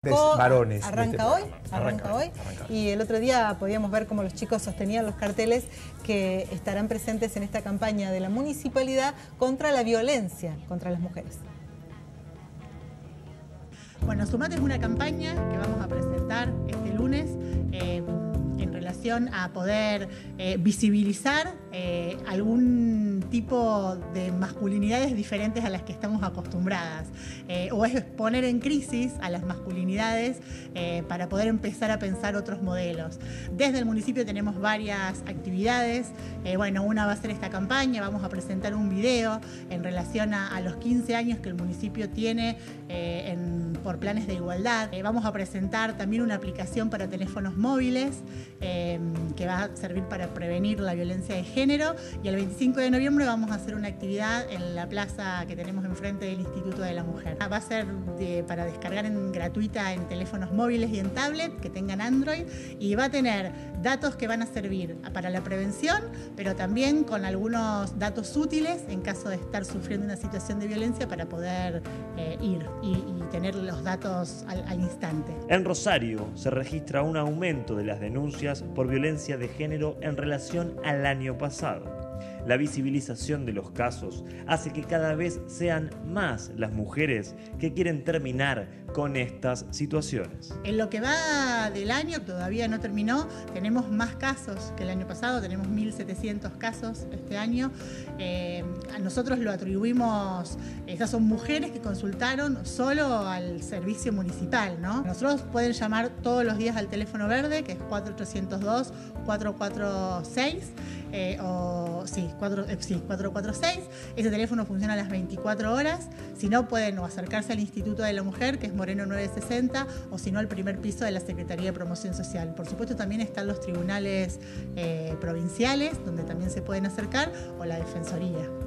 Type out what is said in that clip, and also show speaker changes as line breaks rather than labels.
varones.
Arranca hoy. Y el otro día podíamos ver cómo los chicos sostenían los carteles que estarán presentes en esta campaña de la municipalidad contra la violencia contra las mujeres.
Bueno, Sumate es una campaña que vamos a presentar este lunes en relación a poder visibilizar algún tipo de masculinidades diferentes a las que estamos acostumbradas, o es poner en crisis a las masculinidades para poder empezar a pensar otros modelos. Desde el municipio tenemos varias actividades. Bueno, una va a ser esta campaña, vamos a presentar un video en relación a los 15 años que el municipio tiene por planes de igualdad. Vamos a presentar también una aplicación para teléfonos móviles que va a servir para prevenir la violencia de género, y el 25 de noviembre vamos a hacer una actividad en la plaza que tenemos enfrente del Instituto de la Mujer. Va a ser para descargar gratuita en teléfonos móviles y en tablet que tengan Android, y va a tener datos que van a servir para la prevención, pero también con algunos datos útiles en caso de estar sufriendo una situación de violencia para poder ir y tener los datos al instante.
En Rosario se registra un aumento de las denuncias por violencia de género en relación al año pasado. La visibilización de los casos hace que cada vez sean más las mujeres que quieren terminar con estas situaciones.
En lo que va del año, todavía no terminó, tenemos más casos que el año pasado, tenemos 1.700 casos este año. A nosotros lo atribuimos, esas son mujeres que consultaron solo al servicio municipal, ¿no? Nosotros pueden llamar todos los días al teléfono verde, que es 4802-446, 446. Ese teléfono funciona a las 24 horas. Si no, pueden acercarse al Instituto de la Mujer, que es Moreno 960, o si no, al primer piso de la Secretaría de Promoción Social. Por supuesto, también están los tribunales provinciales, donde también se pueden acercar, o la Defensoría.